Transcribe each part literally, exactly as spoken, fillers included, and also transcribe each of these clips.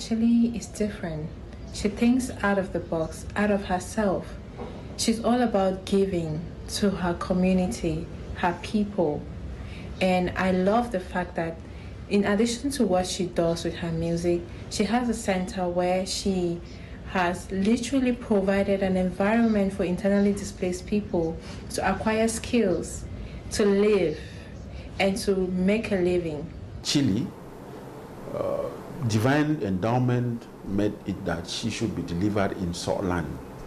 Chili is different. She thinks out of the box, out of herself. She's all about giving to her community, her people. And I love the fact that in addition to what she does with her music, she has a center where she has literally provided an environment for internally displaced people to acquire skills, to live, and to make a living. Chili, uh, divine endowment made it that she should be delivered in salt land.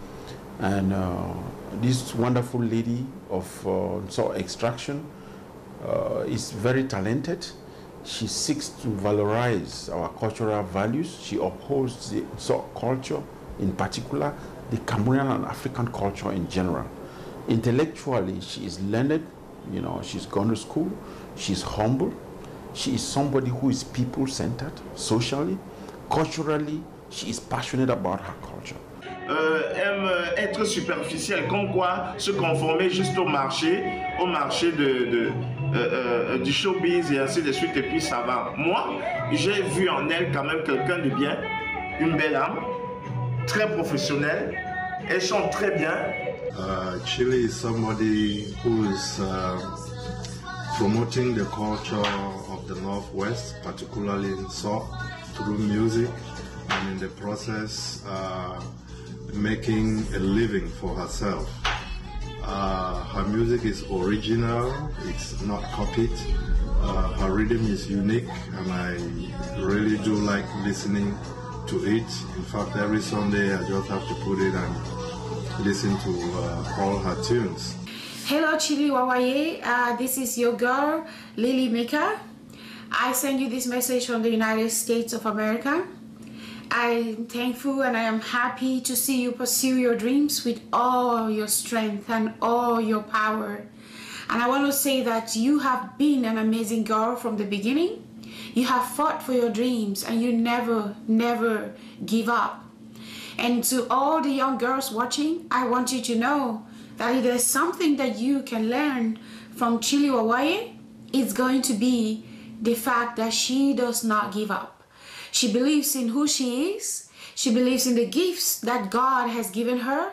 And uh, this wonderful lady of uh, salt extraction uh, is very talented. She seeks to valorize our cultural values. She upholds the salt culture in particular, the Cameroonian and African culture in general. Intellectually, she is learned, you know, she's gone to school, she's humble, she is somebody who is people-centered, socially, culturally, she is passionate about her culture. Euh, aime être superficielle, comme quoi se conformer juste au marché, au marché de, de, euh, euh, du showbiz et ainsi de suite, et puis ça va. Moi, j'ai vu en elle quand même quelqu'un de bien, une belle âme, très professionnelle, elle chante très bien. Uh, Chili is somebody who is uh, promoting the culture of the Northwest, particularly in soul, through music, and in the process uh, making a living for herself. Uh, her music is original, it's not copied. Uh, her rhythm is unique, and I really do like listening to it. In fact, every Sunday I just have to put it and listen to uh, all her tunes. Hello Chili Wawaye, uh, this is your girl Lily Mika. I send you this message from the United States of America. I'm thankful and I am happy to see you pursue your dreams with all your strength and all your power. And I want to say that you have been an amazing girl from the beginning. You have fought for your dreams and you never, never give up. And to all the young girls watching, I want you to know that if there's something that you can learn from Chili Wawaye, it's going to be the fact that she does not give up. She believes in who she is. She believes in the gifts that God has given her.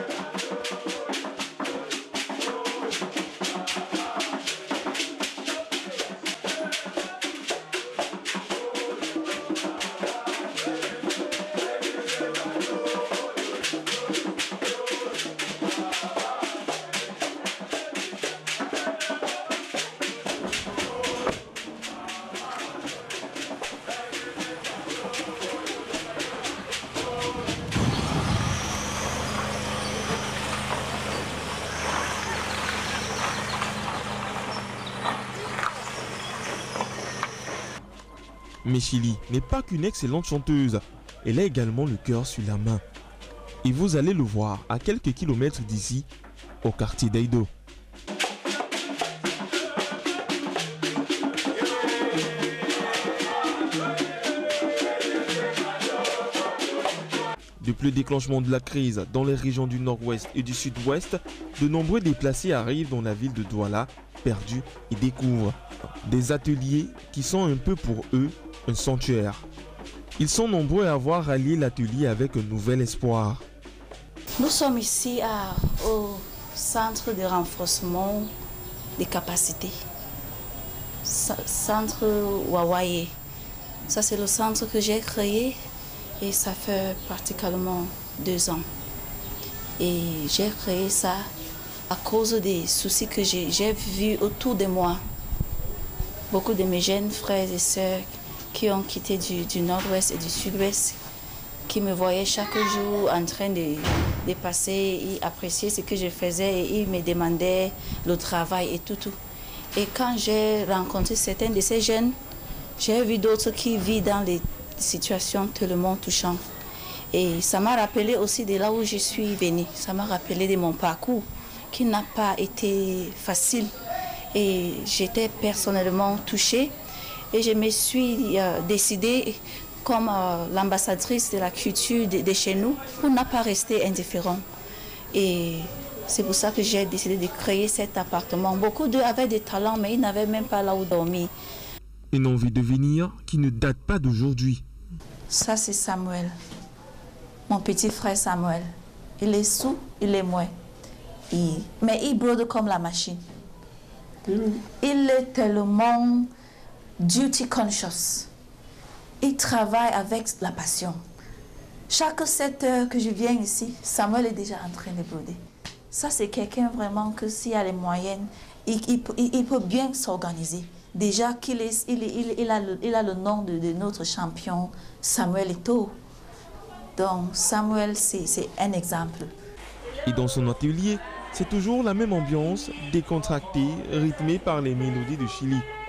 Mais Chili n'est pas qu'une excellente chanteuse, elle a également le cœur sur la main. Et vous allez le voir à quelques kilomètres d'ici, au quartier d'Aido. Depuis le déclenchement de la crise dans les régions du nord-ouest et du sud-ouest, de nombreux déplacés arrivent dans la ville de Douala, perdus, et découvrent des ateliers qui sont un peu pour eux un sanctuaire. Ils sont nombreux à avoir allié l'atelier avec un nouvel espoir. Nous sommes ici à, au centre de renforcement des capacités. Centre Wawaye. Ça c'est le centre que j'ai créé et ça fait pratiquement deux ans. Et j'ai créé ça à cause des soucis que j'ai vus autour de moi. Beaucoup de mes jeunes frères et sœurs qui ont quitté du, du nord-ouest et du sud-ouest, qui me voyaient chaque jour en train de, de passer et apprécier ce que je faisais et ils me demandaient le travail et tout. tout. Et quand j'ai rencontré certains de ces jeunes, j'ai vu d'autres qui vivent dans des situations tellement touchantes. Et ça m'a rappelé aussi de là où je suis venue. Ça m'a rappelé de mon parcours qui n'a pas été facile. Et j'étais personnellement touchée. Et je me suis euh, décidée, comme euh, l'ambassadrice de la culture de, de chez nous, pour ne pas rester indifférent. Et c'est pour ça que j'ai décidé de créer cet appartement. Beaucoup d'eux avaient des talents, mais ils n'avaient même pas là où dormir. Une envie de venir qui ne date pas d'aujourd'hui. Ça, c'est Samuel. Mon petit frère Samuel. Il est sous, il est moins. Il... Mais il brode comme la machine. Mm. Il est tellement duty conscious. Il travaille avec la passion. Chaque sept heures que je viens ici, Samuel est déjà en train de broder. Ça, c'est quelqu'un vraiment que s'il a les moyens, il, il, il, il peut bien s'organiser. Déjà qu'il est, il, il, il, a le, il a le nom de, de notre champion, Samuel Eto'o. Donc, Samuel, c'est un exemple. Et dans son atelier, c'est toujours la même ambiance, décontractée, rythmée par les mélodies de Chili.